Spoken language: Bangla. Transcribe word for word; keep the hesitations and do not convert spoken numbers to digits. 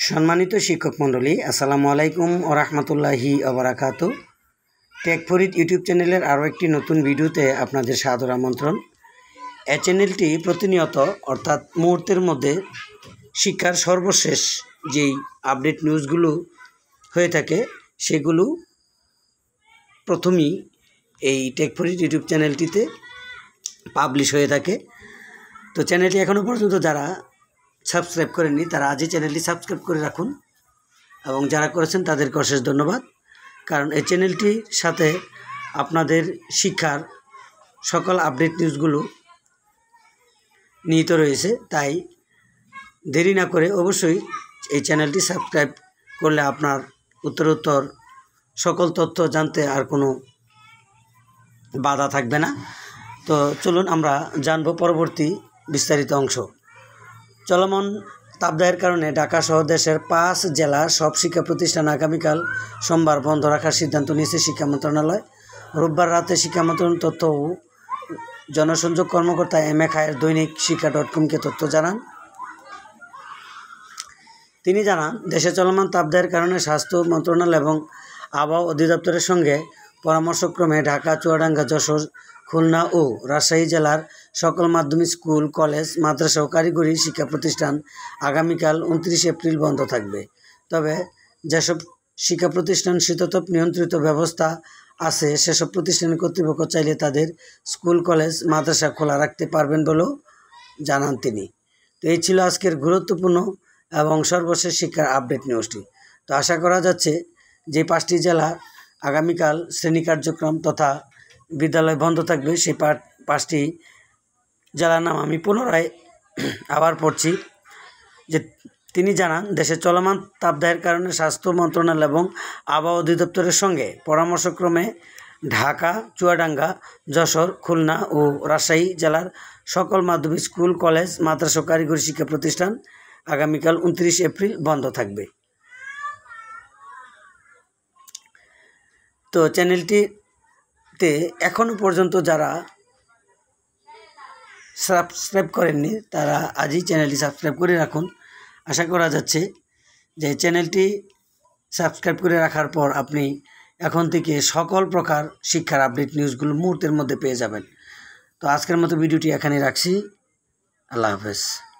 সম্মানিত শিক্ষক মণ্ডলী, আসসালামু আলাইকুম ওয়া রাহমাতুল্লাহি ওয়া বারাকাতু। টেক ফর ইট ইউটিউব চ্যানেলের আরও একটি নতুন ভিডিওতে আপনাদের সাদর আমন্ত্রণ। এই চ্যানেলটি প্রতিনিয়ত অর্থাৎ মুহূর্তের মধ্যে শিক্ষার সর্বশেষ যেই আপডেট নিউজগুলো হয়ে থাকে সেগুলো প্রথমেই এই টেক ফর ইট ইউটিউব চ্যানেলটিতে পাবলিশ হয়ে থাকে। তো চ্যানেলটি এখনও পর্যন্ত যারা সাবস্ক্রাইব করেননি তারা আজই চ্যানেলটি সাবস্ক্রাইব করে রাখুন, এবং যারা করেছেন তাদেরকে অশেষ ধন্যবাদ। কারণ এই চ্যানেলটির সাথে আপনাদের শিক্ষার সকল আপডেট নিউজগুলো নিহিত রয়েছে, তাই দেরি না করে অবশ্যই এই চ্যানেলটি সাবস্ক্রাইব করলে আপনার উত্তরোত্তর সকল তথ্য জানতে আর কোনো বাধা থাকবে না। তো চলুন আমরা জানব পরবর্তী বিস্তারিত অংশ। চলমান তাপদাহের কারণে ঢাকা সহ দেশের পাঁচ জেলার সব শিক্ষা প্রতিষ্ঠান আগামীকাল সোমবার বন্ধ রাখার সিদ্ধান্ত নিয়েছে শিক্ষা মন্ত্রণালয়। রোববার রাতে শিক্ষা মন্ত্রণালয় তথ্য ও জনসংযোগ কর্মকর্তা এম এ খায়ের দৈনিক শিক্ষা ডট কমকে তথ্য জানান। তিনি জানান, দেশে চলমান তাপদাহের কারণে স্বাস্থ্য মন্ত্রণালয় এবং আবহাওয়া অধিদপ্তরের সঙ্গে পরামর্শক্রমে ঢাকা, চুয়াডাঙ্গা, যশোর, খুলনা ও রাজশাহী জেলার সকল মাধ্যমিক স্কুল, কলেজ, মাদ্রাসা ও কারিগরি শিক্ষা প্রতিষ্ঠান আগামীকাল উনত্রিশে এপ্রিল বন্ধ থাকবে। তবে যেসব শিক্ষা প্রতিষ্ঠান শীততাপ নিয়ন্ত্রিত ব্যবস্থা আছে সেসব প্রতিষ্ঠানের কর্তৃপক্ষ চাইলে তাদের স্কুল, কলেজ, মাদ্রাসা খোলা রাখতে পারবেন বলেও জানান তিনি। তো এই ছিল আজকের গুরুত্বপূর্ণ এবং সর্বশেষ শিক্ষার আপডেট নিউজটি। তো আশা করা যাচ্ছে যে পাঁচটি জেলা আগামীকাল শ্রেণী কার্যক্রম তথা বিদ্যালয় বন্ধ থাকবে, সেই পাঁচটি জেলার নাম আমি পুনরায় আবার পড়ছি। যে তিনি জানান, দেশে চলমান তাপদাহের কারণে স্বাস্থ্য মন্ত্রণালয় এবং আবহাওয়া অধিদপ্তরের সঙ্গে পরামর্শক্রমে ঢাকা, চুয়াডাঙ্গা, যশোর, খুলনা ও রাজশাহী জেলার সকল মাধ্যমিক স্কুল, কলেজ, মাদ্রাসা ও কারিগরি শিক্ষা প্রতিষ্ঠান আগামীকাল উনত্রিশ এপ্রিল বন্ধ থাকবে। তো চ্যানেলটিতে এখনও পর্যন্ত যারা সাবস্ক্রাইব করেননি তারা আজই চ্যানেলটি সাবস্ক্রাইব করে রাখুন। আশা করা যাচ্ছে যে চ্যানেলটি সাবস্ক্রাইব করে রাখার পর আপনি এখন থেকে সকল প্রকার শিক্ষার আপডেট নিউজগুলো মুহূর্তের মধ্যে পেয়ে যাবেন। তো আজকের মতো ভিডিওটি এখানে রাখছি। আল্লাহ হাফেজ।